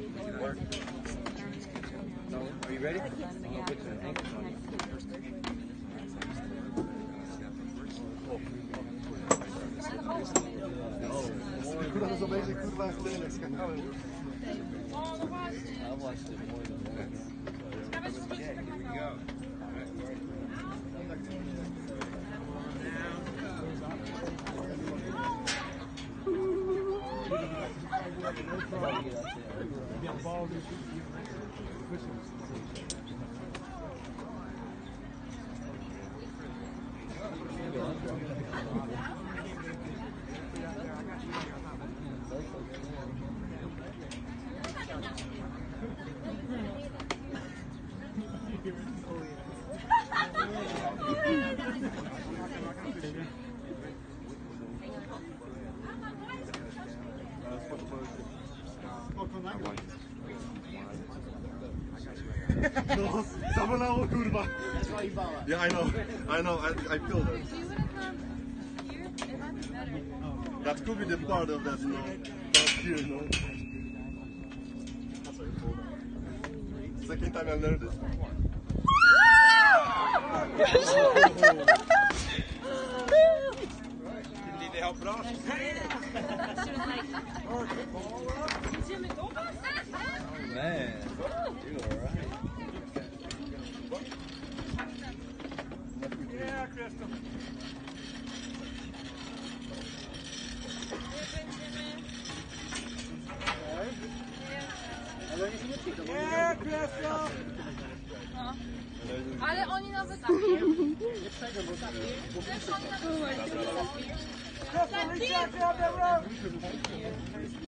Work. No, are you ready? I'm gonna put the ankles on you. Kurwa, to obejrzy kurwa tyle skakałem. I watched it more than once. Yeah, here we go. No, zabolało kurwa. Yeah, I know, I feel that. If you would have come here, it might be better. That could be the part of that, here, Second time I've learned this. Didn't need to help it off. Man, you alright. Yeah, Crystal. Yeah, Crystal. Ale oni nawet tak nie. Też oni nawet tak nie.